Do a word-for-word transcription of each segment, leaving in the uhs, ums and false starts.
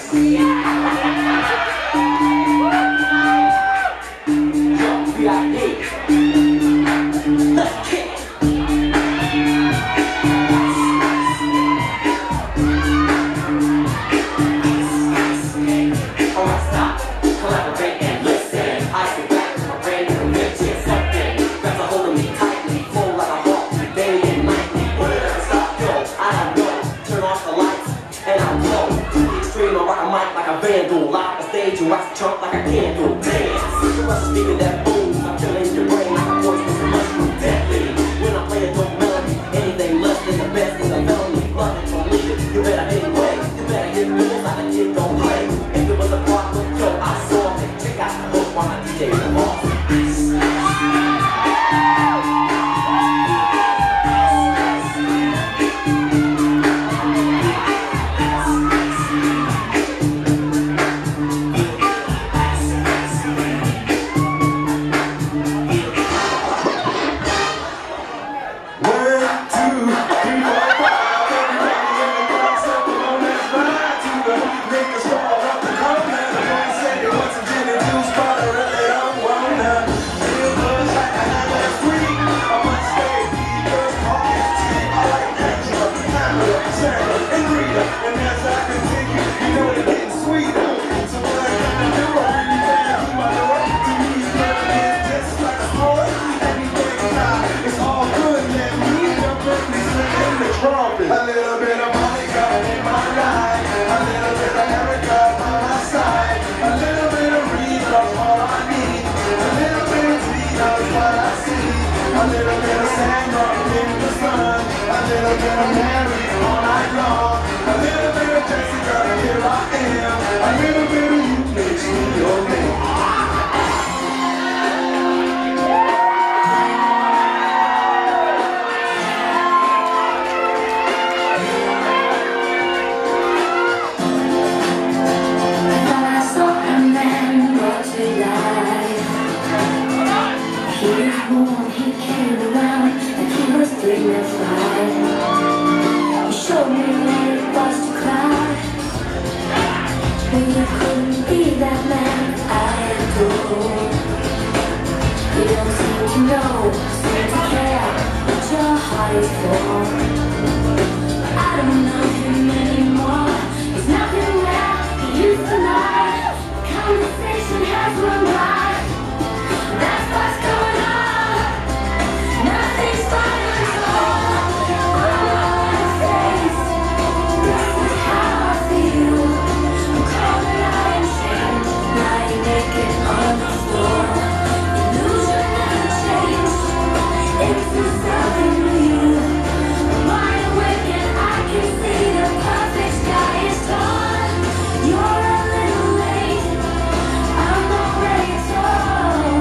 Trump like a candle dance. The rush speaking that booms, I'm killing your brain like a poisonous mushroom deadly. When I play a dope melody, anything less than the best is a felony. Love it, don't leave it, you better anyway. You better hit rules like a kid don't play. If there was a problem, yo, I solved it. Check out the hook while my D J is off. A little bit of Monica in my life, a little bit of Erica by my side, a little bit of Rita, all I need, a little bit of Tina is what I see, a little bit of Sandra in the sun, a little bit of Mary all night long, a little bit of Jessica, here I am, a little bit of you makes me your name. He came around and he was dignified. He showed me what it was to cry. But you couldn't be that man I adore. You don't seem to know, seem to care what your heart is for. I don't know him anymore. He's nothing where he used to lie. The conversation has run by. That's what's going on. Nothing's fine at all. On my face, this is how I feel. I'm cold and I am shamed, lying naked on the floor. Illusion never changed into something new. I'm wide awake and I can see the perfect sky is torn. You're a little late. I'm not ready at all.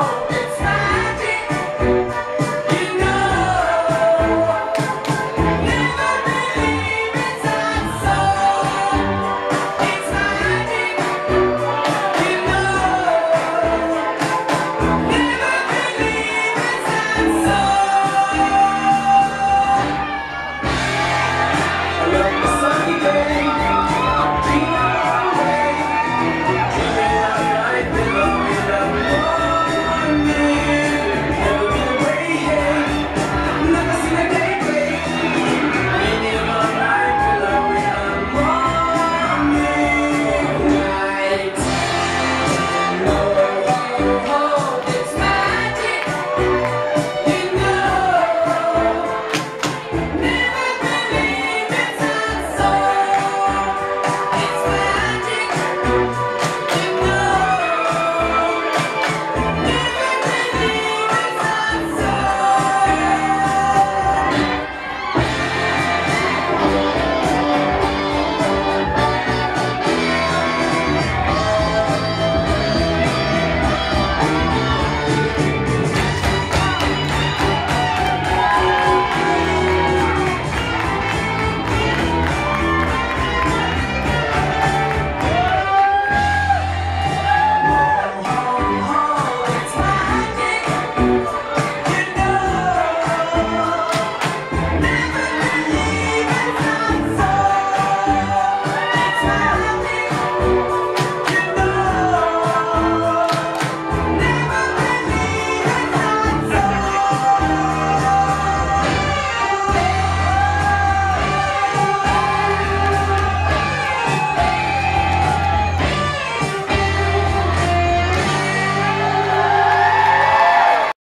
Yeah.